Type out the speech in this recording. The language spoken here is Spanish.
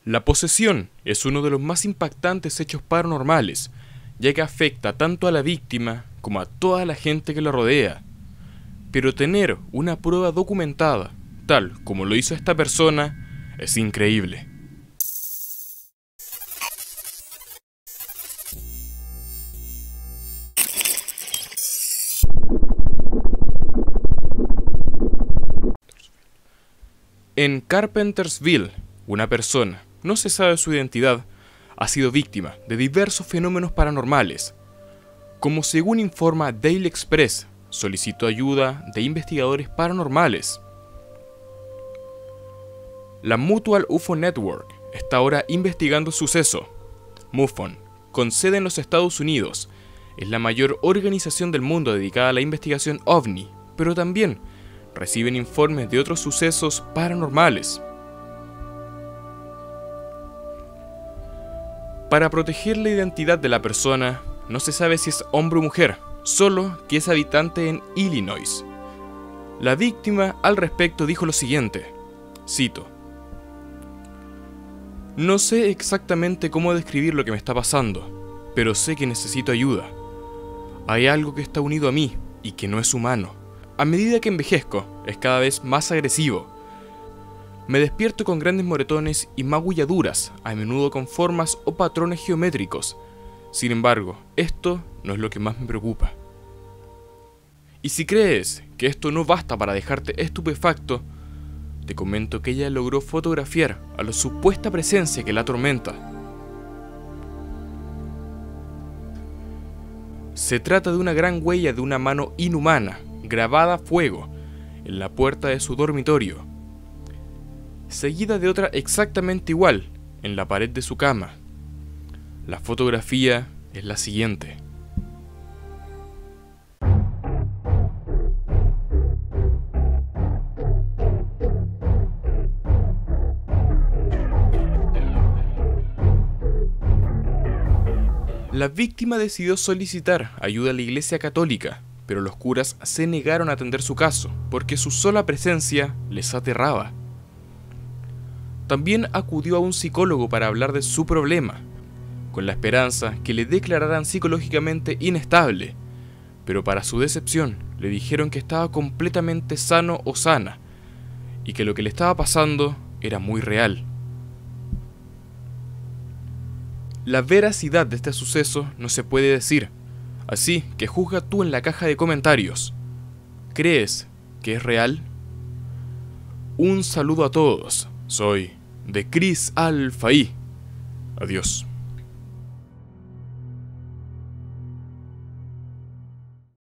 La posesión es uno de los más impactantes hechos paranormales, ya que afecta tanto a la víctima como a toda la gente que la rodea. Pero tener una prueba documentada, tal como lo hizo esta persona, es increíble. En Carpentersville, una persona, no se sabe su identidad, ha sido víctima de diversos fenómenos paranormales. Como según informa Daily Express, solicitó ayuda de investigadores paranormales. La Mutual UFO Network está ahora investigando el suceso. MUFON, con sede en los Estados Unidos, es la mayor organización del mundo dedicada a la investigación OVNI, pero también reciben informes de otros sucesos paranormales. Para proteger la identidad de la persona, no se sabe si es hombre o mujer, solo que es habitante en Illinois. La víctima al respecto dijo lo siguiente, cito: "No sé exactamente cómo describir lo que me está pasando, pero sé que necesito ayuda. Hay algo que está unido a mí y que no es humano. A medida que envejezco, es cada vez más agresivo. Me despierto con grandes moretones y magulladuras, a menudo con formas o patrones geométricos. Sin embargo, esto no es lo que más me preocupa. Y si crees que esto no basta para dejarte estupefacto, te comento que ella logró fotografiar a la supuesta presencia que la atormenta. Se trata de una gran huella de una mano inhumana, grabada a fuego, en la puerta de su dormitorio, seguida de otra exactamente igual, en la pared de su cama. La fotografía es la siguiente. La víctima decidió solicitar ayuda a la Iglesia Católica, pero los curas se negaron a atender su caso, porque su sola presencia les aterraba. También acudió a un psicólogo para hablar de su problema, con la esperanza que le declararan psicológicamente inestable, pero para su decepción le dijeron que estaba completamente sano o sana, y que lo que le estaba pasando era muy real. La veracidad de este suceso no se puede decir, así que juzga tú en la caja de comentarios. ¿Crees que es real? Un saludo a todos, soy de Chris Alfaí. Adiós.